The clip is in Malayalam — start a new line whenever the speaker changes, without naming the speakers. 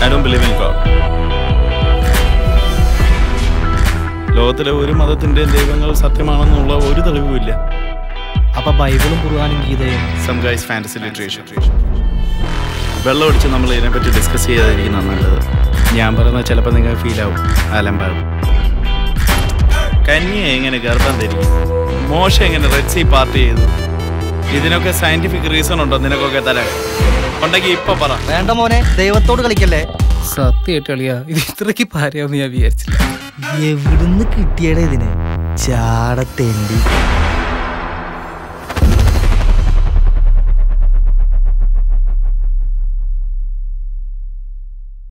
I don't believe in God. ലോകത്തിലെ ഒരു മതത്തിൻ്റെ ദൈവങ്ങൾ സത്യമാണെന്നുള്ള ഒരു തെളിവുമില്ല.
അപ്പൊ ബൈബിളും ഖുർആനും ഗീതയും
സം ഗൈസ് ഫാന്റസി ലിറ്ററേച്ചർ. വെള്ളം ഒടിച്ച് നമ്മൾ ഇതിനെപ്പറ്റി ഡിസ്കസ് ചെയ്യാതിരിക്കുന്നത് നല്ലത്. ഞാൻ പറയുന്നത് ചിലപ്പോൾ നിങ്ങൾ ഫീൽ ആവും, അലമ്പാകും. കന്യ എങ്ങനെ ഗർഭം ധരിക്കും? മോശ എങ്ങനെ റെഡ് സീ പാർട്ടി ചെയ്തു? ഇതിനൊക്കെ സയന്റിഫിക് റീസൺ ഉണ്ടോ നിനക്കൊക്കെ തല ഉണ്ടെങ്കിൽ ഇപ്പൊ പറ.
വേണ്ട മോനെ, ദൈവത്തോട് കളിക്കല്ലേ.
സത്യമായിട്ട് കളിയാ, ഇത് ഇത്രയ്ക്ക് ഭാര്യാന്ന് ഞാൻ വിചാരിച്ചില്ല.
എവിടുന്ന് കിട്ടിയടേ ഇതിന്? ചാടത്തേണ്ടി.